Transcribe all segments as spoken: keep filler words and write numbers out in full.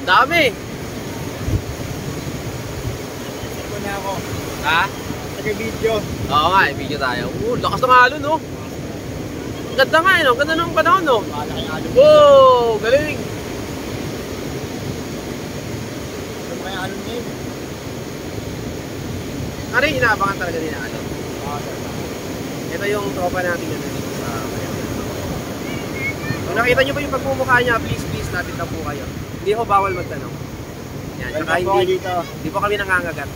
Dami. Ito na ako. Ha? Nag-video. Oo nga, eh, video tayo. Oo, lakas ng alon, no? Ang ganda nga, eh, no? Ang ganda ng panahon, no? Malaki ang alon. Wow! Galing! Malaki ang alon ngayon. Ano yung inaabangan talaga nila, alon? Oo, sir. Ito yung tropa natin yun dito sa Mayaman. Kung nakita nyo ba yung pagmumukha niya, please, please, lapit lang po kayo. Hindi ko bawal magtanong. Yan, saka hindi, dito. hindi po kami nangangagat.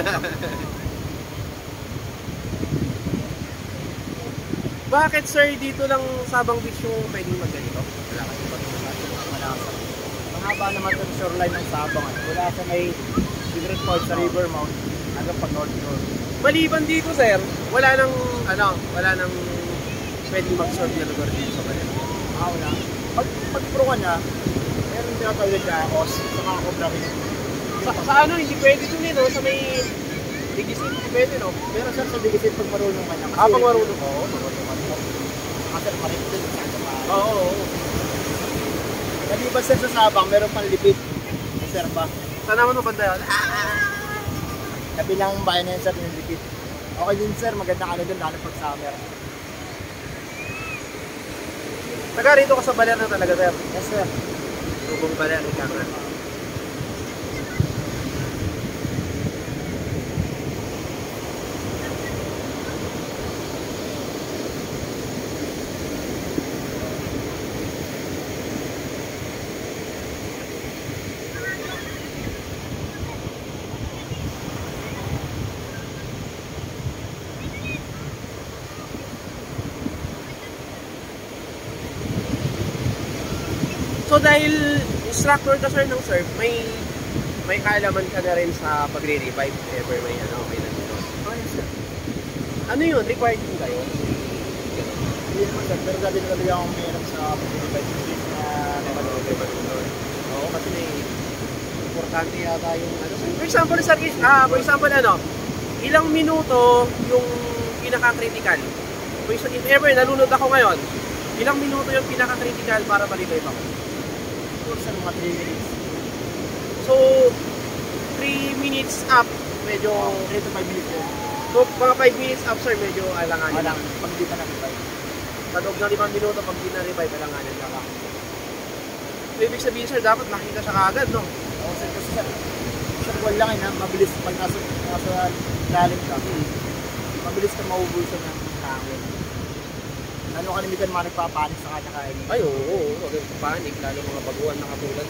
Bakit sir, dito lang Sabang Beach yung pwedeng magganito? Wala kasi ba? Wala sa. Mahaba naman yung shoreline ng Sabang. Wala sa may different point sa River Mount. Hanggang pag North Shore. Maliban dito sir, wala nang, ano, wala nang pwedeng mag-surf na lugar dito sa Mayaman. Ah, wala. Pag, pag pro ka na, meron tinatawag na O S sa mga Cobra Rin. Sa, sa ano, hindi pwede dun eh, no? Sa may Digisit, hindi pwede, no? Pero sir, sa Digisit pag marunong ka na. Ah, pag marunong? Oo, marunong ka na. Kasi marin din sa Sabang. Oo, oo, oo. Naliban sir sa Sabang, meron pang lipid. Sir ba? Saan naman mo banda yun? Kabilang bayan na yun sir, yung lipid. Okay din sir, maganda ka na doon, lalo pag summer. Taga rito ka sa Baler na talaga, sir? Yes sir. Tubong Baler, ikaw nga. So dahil instructor ka sir ng surf, may may kaalaman ka na rin sa pagre-revive if ever may ano, may nandito. Oh yes sir. Ano yun? Required din kayo? Hindi naman sir, pero dati na talaga akong mayroon sa pag-revive na Nakarevive doon. Oo, kasi may importante yata yung ano. For example, sir, ah, for example ano, ilang minuto yung pinaka-critical? If ever nalunod ako ngayon, ilang minuto yung pinaka-critical para ma-revive ako? Sir, mga three minutes. So, three minutes up, medyo three to five minutes yun. So, mga five minutes up, sir, medyo alanganin. Walang, pag di pa na-revive. Sa loob ng limang minuto, pag di na-revive, alanganin ka lang. So, ibig sabihin, sir, dapat makita siya kaagad, no? Oo sir, kasi sir, sir, wala lang yun, mabilis pag nasa, nasa lalim ka. Hmm. Mabilis ka maubusan ng hangin. Ano kalimitan mga nagpapanik sa kanya kain? Ay, oo, oo, huwag yung panik, lalo mga baguhan na katulad.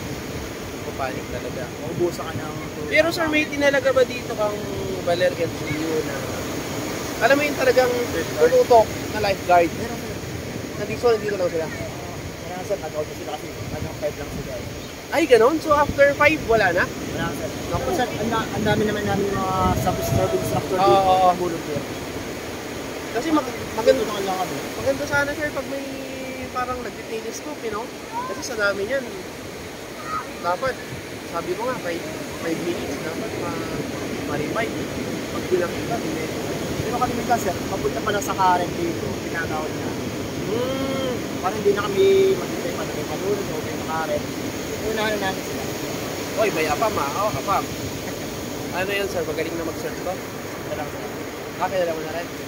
Panik talaga. Maubusan ka ng... Pero sir, may tinalaga ba dito kang Baler L G U na alam mo yung talagang tututok na lifeguard? Meron sir. Nandito, nandito lang sila. Meron sir, nag-out na sila kasi hanggang five lang sila. Ay, ganon? So after five, wala na? Wala sir. Naku sir, ang da- ang dami naman namin yung mga sub-serving instructor Oo, dito oo. ng bulog here. Kasi mag Maganda maganda, naman lang kami. maganda sana sir pag may parang nag-telescope, you know? Kasi sa dami niyan, dapat, sabi ko nga, five minutes, dapat ma-revive. Pag bilang kita, hindi. Pero kalimitan sir, papunta pa lang sa current dito, pinagawad na. Hmm, Parang hindi na kami mag-itay pa na may malunod o may current. Unahan na namin sila. oy, may apam ah. Oo, apam. Ano yan sir, magaling na mag-surf to? Ito lang sila. Ah, kilala mo na rin?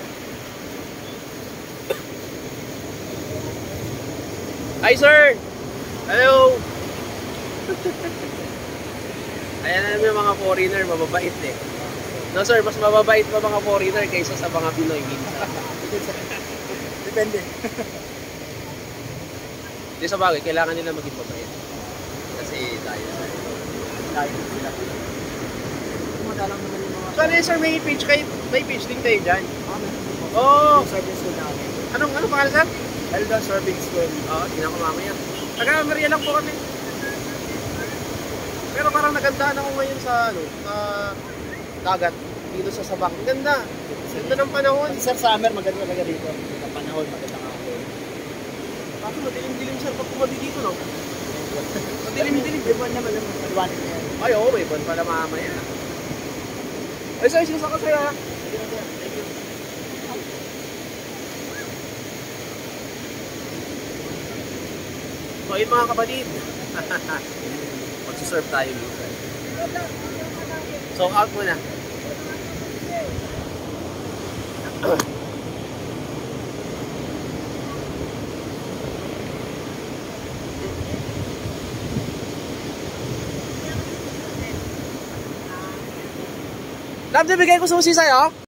Hi sir! Hello! Ayan na yung mga foreigner, mababait eh. No sir, mas mababait pa mga foreigner kaysa sa mga Pinoy minsan. Depende. Hindi sa bagay, kailangan nila maging mabait. Kasi tayo sir. Tayo sila. Madalang naman yung mga... So ano yun sir, may page kayo, may page din kayo dyan? Ah, meron po. Oo! Yung service school namin. Anong, anong pangalan sir? Eldon Serving School. Oo, tingnan ko mamaya. Taga-Maria lang po kami. Pero parang nagandaan ako ngayon sa, ano, sa dagat. Dito sa Sabang. Ang ganda. Ganda ng panahon. Kasi sir, summer maganda talaga dito. Ang panahon, maganda nga ako. Kaso madilim-dilim sir pag kumabi dito, no? Madilim-dilim. May buwan naman naman. Maliwanag na yan. Ay, oo, may buwan pala mamaya. Ay, sir, sinasa ko sa'yo, ha? Sige na sir. Thank you. So, yun mga kapatid. mag-serve tayo dito. So, out muna. Love, bigay ko susi sa'yo.